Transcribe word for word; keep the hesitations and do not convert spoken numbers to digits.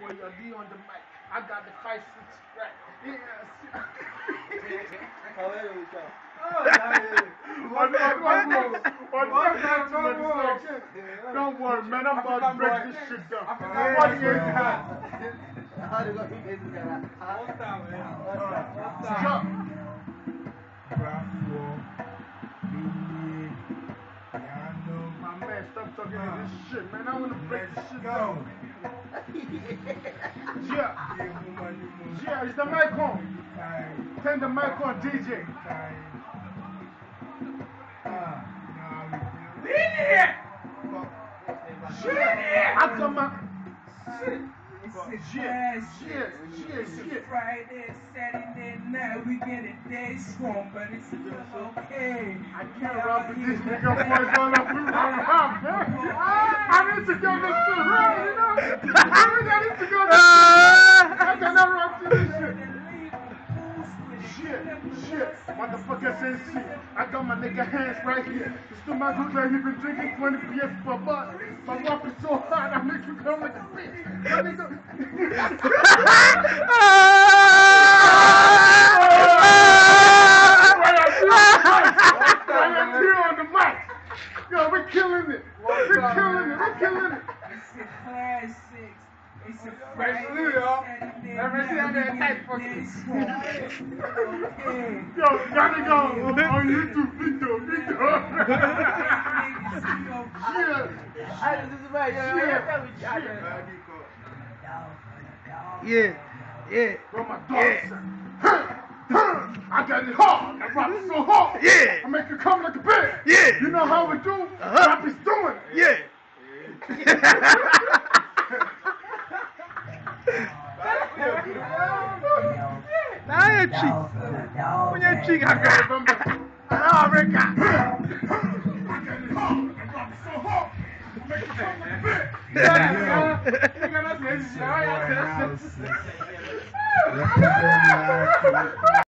Yo, yo, D on the mic. I got the five six right. Yes. Don't worry, man. I'm about to break this shit down. What is that? My man, stop talking to this shit, man. I want to break this shit down. Yeah. Yeah, is the mic on? Turn the mic on, D J. Shit! I got my... Shit! Shit! Shit! Shit! Shit! Friday, Saturday night, we get a day strong, but it's still okay. I can't rock with this nigga voice all up in my mouth, man. I need to get this shit right, you know? I need to go this shit. I cannot rock to this shit. Shit, shit, motherfucker says shit. I got my nigga hands right here. This two man looks like he been drinking twenty beers for a month. My walk is so hard, I make you come like a bitch. My nigga. On the mic. Yo, we're killing it. We're killing it. We're killing it. It's a classic. It's a Friday, Friday, Saturday night, okay. Yo, gotta go on YouTube video, video. Yeah, yeah. Where my dog I got it hard. I rock it so hard. Yeah. I make it come like a bitch. Yeah. You know how we do? Uh-huh. Rap is doing it. Yeah. Now your cheek. When your cheek, I got it. Oh, Rick. I got it hard. I rock it so hard. I make it come like a bitch. Yeah.